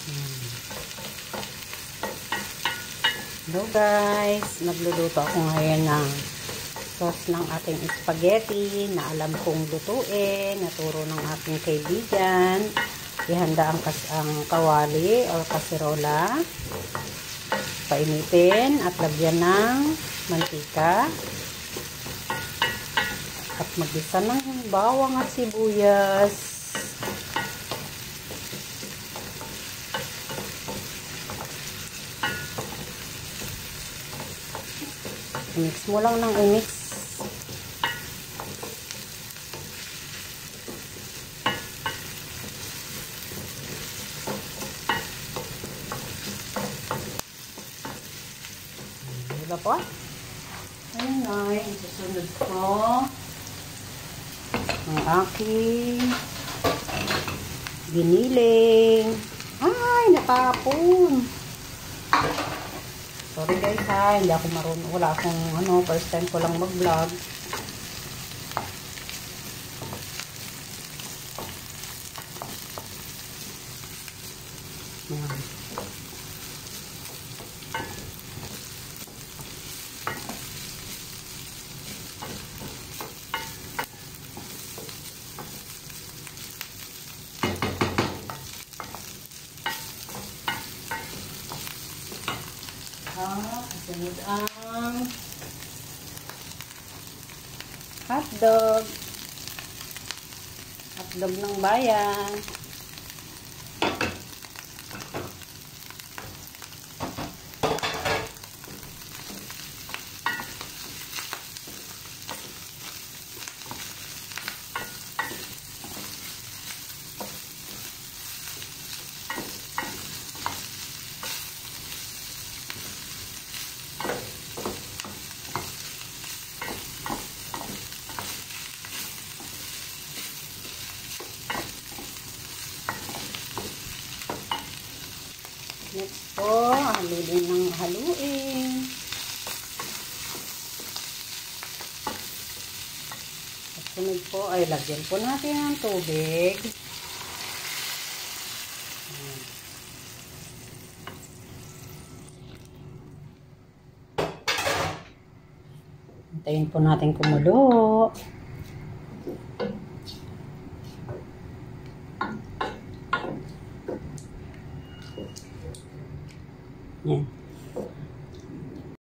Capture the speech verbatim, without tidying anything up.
Hello guys, nagluluto ako ngayon ng sauce ng ating spaghetti na alam kong lutuin, naturo ng aking kaibigan. Ihanda ang, kas ang kawali o kasirola, painitin at lagyan ng mantika at magisa ng bawang at sibuyas. I-mix mo lang ng i-mix. Diba po? Ayun ay, isusunod ko ang aking giniling. Ay, natapon. Sorry guys ha, hindi ako marunong, wala akong ano, first time ko lang mag-vlog. Ayan. Ah, kasunod ang hotdog. Hotdog ng bayan. Next po, haluin ng haluin. At sunod po ay lagyan po natin ng tubig. Hintayin po natin kumulo.